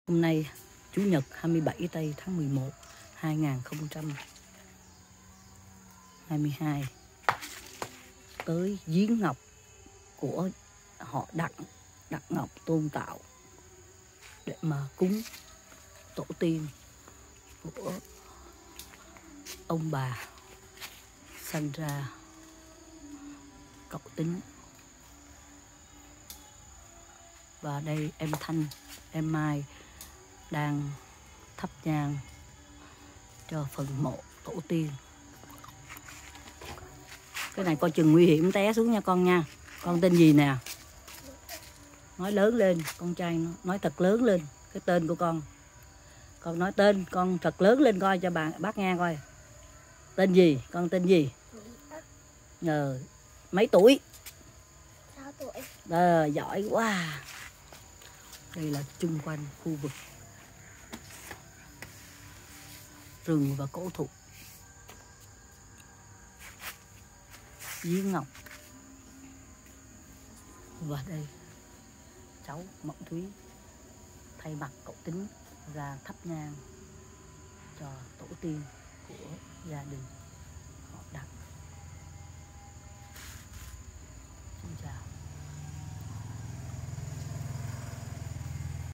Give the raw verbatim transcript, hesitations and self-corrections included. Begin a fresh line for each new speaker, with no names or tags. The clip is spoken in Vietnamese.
Hôm nay Chủ nhật hai mươi bảy tây tháng mười một hai nghìn không trăm hai mươi hai, tới giếng ngọc của họ Đặng, Đặng Ngọc Tôn Tạo để mà cúng tổ tiên của ông bà sanh ra cậu Tính. Và đây em Thanh, em Mai đang thắp nhang cho phần mộ tổ tiên. Cái này coi chừng nguy hiểm té xuống nha con nha. Con tên gì nè? Nói lớn lên, con trai nó nói thật lớn lên cái tên của con. Con nói tên con thật lớn lên coi cho bà bác nghe coi. Tên gì? Con tên gì? Ờ, mấy tuổi?
sáu tuổi.
Ờ, giỏi quá. Đây là chung quanh khu vực rừng và cổ thụ, giếng ngọc. Và đây cháu Mộng Thúy thay mặt cậu Tính ra thắp nhang cho tổ tiên của gia đình.